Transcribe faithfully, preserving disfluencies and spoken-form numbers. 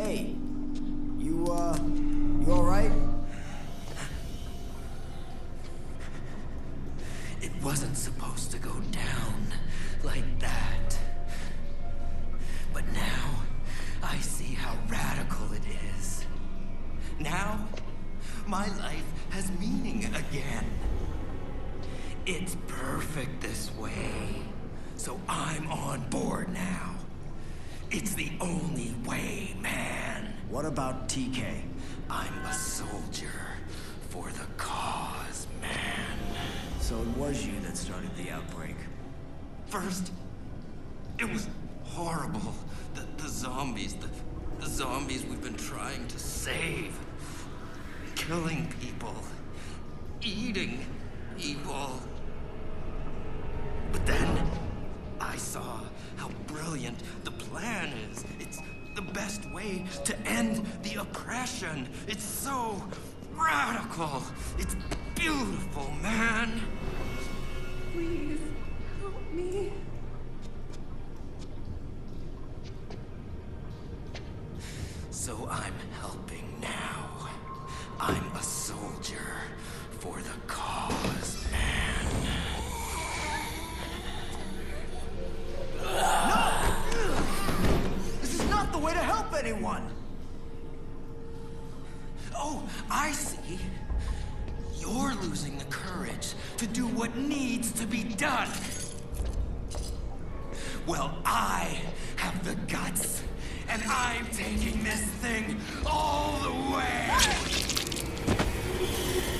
Hey, you, uh, you alright? It wasn't supposed to go down like that. But now, I see how radical it is. Now, my life has meaning again. It's perfect this way. So I'm on board now. It's the only way, man. What about T K? I'm a soldier for the cause, man. So it was you that started the outbreak. First, it was horrible. The, the zombies, the, the zombies we've been trying to save. Killing people. Eating people. But then, I saw how brilliant the plan is. It's the best way to end the oppression. It's so radical. It's beautiful, man. Please, help me. So I'm helping now. I'm a soldier for the cause, man. No! This is not the way to help anyone! Oh, I see. You're losing the courage to do what needs to be done. Well, I have the guts, and I'm taking this thing all the way.